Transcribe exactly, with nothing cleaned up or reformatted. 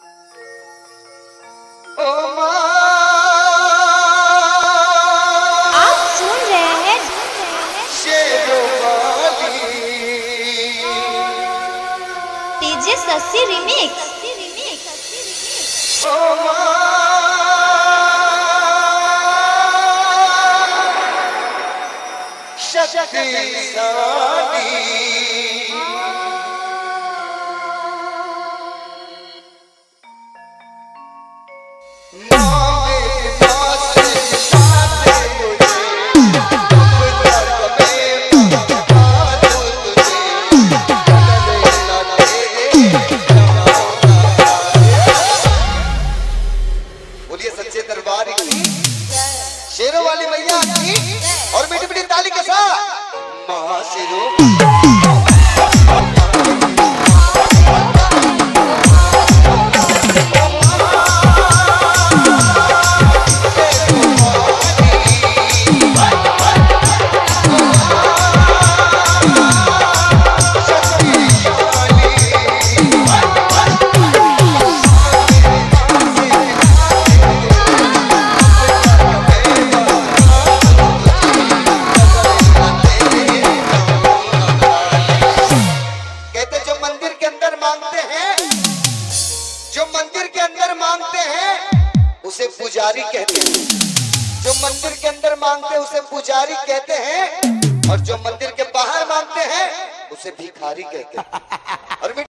आप सुन रहे हैं डीजे शशि रिमिक्स। बोलिए सच्चे दरबार की, शेरों वाली मैया की, और मीठी मीठी ताली के साथ महाशेरों। जो मंदिर के अंदर मांगते हैं उसे पुजारी कहते हैं, जो मंदिर के अंदर मांगते हैं उसे पुजारी कहते हैं, और जो मंदिर के बाहर मांगते हैं उसे भिखारी कहते हैं। और